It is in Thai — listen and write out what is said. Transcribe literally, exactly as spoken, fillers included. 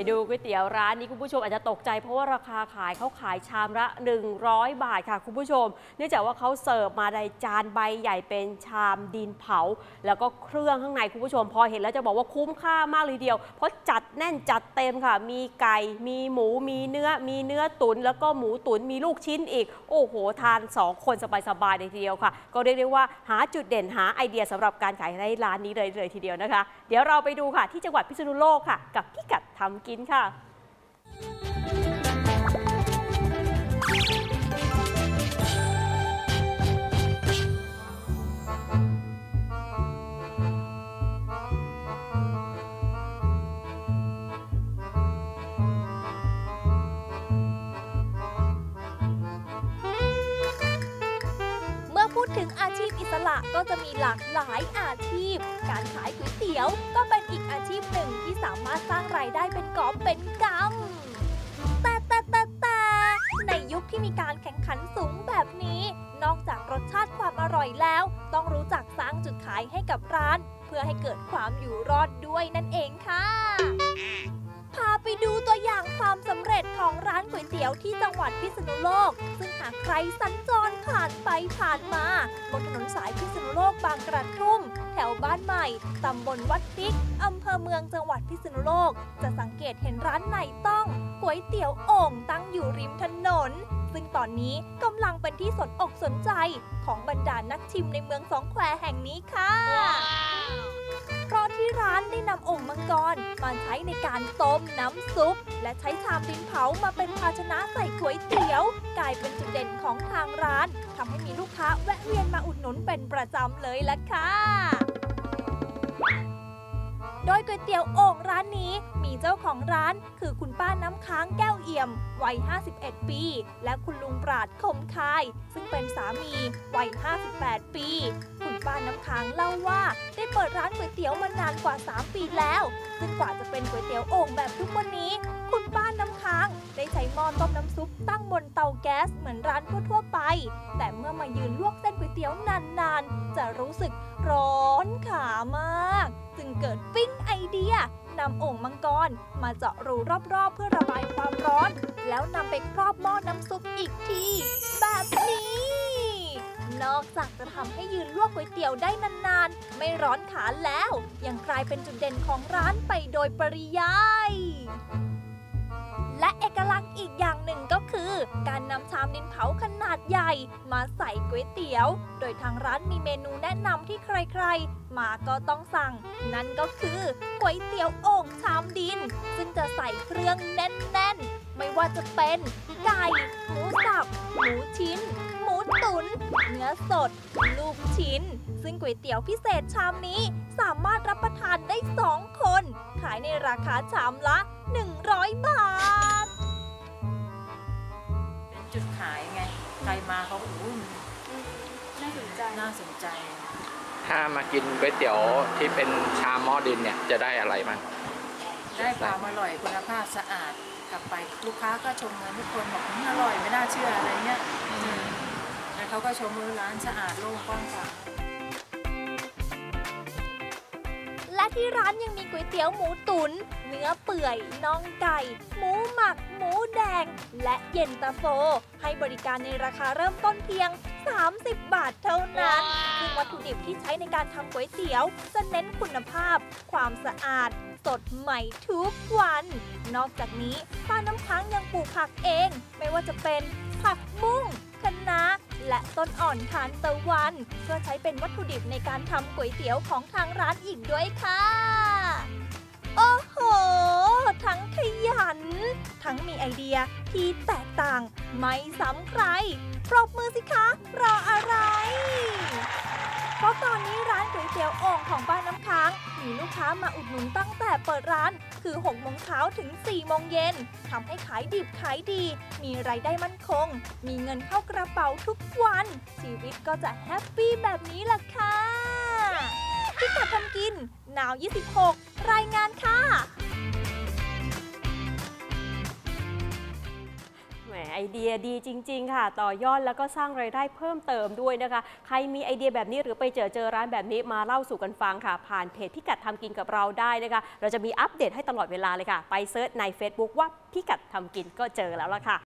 ดูก๋วยเตี๋ยวร้านนี้คุณผู้ชมอาจจะตกใจเพราะว่าราคาขายเขาขายชามละหนึ่งร้อยบาทค่ะคุณผู้ชมเนื่องจากว่าเขาเสิร์ฟมาในจานใบใหญ่เป็นชามดินเผาแล้วก็เครื่องข้างในคุณผู้ชมพอเห็นแล้วจะบอกว่าคุ้มค่ามากเลยเดียวเพราะจัดแน่นจัดเต็มค่ะมีไก่มีหมูมีเนื้อมีเนื้อตุ๋นแล้วก็หมูตุ๋นมีลูกชิ้นอีกโอ้โหทานสองคนสบายๆเลยทีเดียวค่ะก็เรียกได้ว่าหาจุดเด่นหาไอเดียสำหรับการขายในร้านนี้เลยเลยทีเดียวนะคะเดี๋ยวเราไปดูค่ะที่จังหวัดพิษณุโลกค่ะกับพิกัดทำกินค่ะพูดถึงอาชีพอิสระก็จะมีหลากหลายอาชีพการขายก๋วยเตี๋ยวก็เป็นอีกอาชีพหนึ่งที่สามารถสร้างรายได้เป็นกอบเป็นกำแต่แต่แต่แต่ในยุคที่มีการแข่งขันสูงแบบนี้นอกจากรสชาติความอร่อยแล้วต้องรู้จักสร้างจุดขายให้กับร้านเพื่อให้เกิดความอยู่รอดด้วยนั่นเองค่ะพาไปดูตัวอย่างความสำเร็จของร้านก๋วยเตี๋ยวที่จังหวัดพิษณุโลกซึ่งหากใครสัญจรผ่านไปผ่านมาบนถนนสายพิษณุโลกบางกระทุ่มแถวบ้านใหม่ตำบลวัดพริกอำเภอเมืองจังหวัดพิษณุโลกจะสังเกตเห็นร้านไหนต้องก๋วยเตี๋ยวโอ่งตั้งอยู่ริมถนนซึ่งตอนนี้กำลังเป็นที่สนอกสนใจของบรรดานักชิมในเมืองสองแควแห่งนี้ค่ะ wow. เพราะที่ร้านได้นำโอ่งมังกรมาใช้ในการต้มน้ำซุปและใช้ชามดินเผามาเป็นภาชนะใส่ก๋วยเตี๋ยวกลายเป็นจุดเด่นของทางร้านทำให้มีลูกค้าแวะเวียนมาอุดหนุนเป็นประจำเลยล่ะค่ะโดยก๋วยเตี๋ยวโอ่งร้านนี้มีเจ้าของร้านคือคุณป้าน้ำค้างแก้วเอี่ยมวัยห้าสิบเอ็ดปีและคุณลุงปราดคมคายซึ่งเป็นสามีวัยห้าสิบแปดปีคุณป้าน้ำค้างเล่าว่าได้เปิดร้านก๋วยเตี๋ยวมานานกว่าสามปีแล้วซึ่งกว่าจะเป็นก๋วยเตี๋ยวโอ่งแบบทุกวันนี้คุณป้าน้ำค้างได้ใช้หม้อต้มน้ำซุปตั้งบนเตาแก๊สเหมือนร้านทั่วๆไปแต่เมื่อมายืนลวกเส้นก๋วยเตี๋ยวนานๆจะรู้สึกร้อนขามากจึงเกิดปิ๊งไอเดียนำโอ่งมังกรมาเจาะรูรอบๆเพื่อระบายความร้อนแล้วนำไปครอบหม้อน้ำซุปอีกทีแบบนี้นอกจากจะทำให้ยืนลวกก๋วยเตี๋ยวได้นานๆไม่ร้อนขาแล้วยังกลายเป็นจุดเด่นของร้านไปโดยปริยายและเอกลักษณ์อีกอย่างหนึ่งก็คือการนำชามดินเผาขนาดใหญ่มาใส่ก๋วยเตี๋ยวโดยทางร้านมีเมนูแนะนำที่ใครๆมาก็ต้องสั่งนั่นก็คือก๋วยเตี๋ยวโอ่งชามดินซึ่งจะใส่เครื่องแน่นๆไม่ว่าจะเป็นไก่หมูสับหมูชิ้นหมูตุ๋นเนื้อสดลูกชิ้นซึ่งก๋วยเตี๋ยวพิเศษชามนี้สามารถรับประทานได้สองคนขายในราคาชามละหนึ่งร้อยบาทเป็นจุดขายไงใครมาเขาก็อู้น่าสนใจน่าสนใจถ้ามากินก๋วยเตี๋ยวที่เป็นชามหม้อดินเนี่ยจะได้อะไรบ้างได้ความอร่อยคุณภาพสะอาดกลับไปลูกค้าก็ชมเงินทุกคนบอกอร่อยไม่น่าเชื่ออะไรเงี้ยแล้วเขาก็ชมว่าร้านสะอาดโล่งกว้างขวางและที่ร้านยังมีก๋วยเตี๋ยวหมูตุ๋นเนื้อเปื่อยน่องไก่หมูหมักหมูแดงและเย็นตาโฟให้บริการในราคาเริ่มต้นเพียงสามสิบบาทเท่านั้นซึ่งวัตถุดิบที่ใช้ในการทำก๋วยเตี๋ยวจะเน้นคุณภาพความสะอาดสดใหม่ทุกวันนอกจากนี้ป้าน้ำค้างยังปลูกผักเองไม่ว่าจะเป็นผักบุ้งคะน้าและต้นอ่อนทานตะวันเพื่อใช้เป็นวัตถุดิบในการทำก๋วยเตี๋ยวของทางร้านอีกด้วยค่ะโอ้โหทั้งขยันทั้งมีไอเดียที่แตกต่างไม่ซ้ำใครปรบมือสิคะรออะไรเพราะตอนนี้ร้านก๋วยเตี๋ยวโอ่งของบ้านน้ำค้างมีลูกค้ามาอุดหนุนตั้งแต่เปิดร้านคือหกโมงเช้าถึงสี่โมงเย็นทำให้ขายดิบขายดีมีรายได้มั่นคงมีเงินเข้ากระเป๋าทุกวันชีวิตก็จะแฮปปี้แบบนี้ล่ะค่ะพิกัดทำกินนาวยี่สิบหกรายงานค่ะแหมไอเดียดีจริงๆค่ะต่อยอดแล้วก็สร้างรายได้เพิ่มเติมด้วยนะคะใครมีไอเดียแบบนี้หรือไปเจอเจอร้านแบบนี้มาเล่าสู่กันฟังค่ะผ่านเพจพิกัดทำกินกับเราได้นะคะเราจะมีอัปเดตให้ตลอดเวลาเลยค่ะไปเซิร์ชใน Facebook ว่าพิกัดทำกินก็เจอแล้วล่ะค่ะ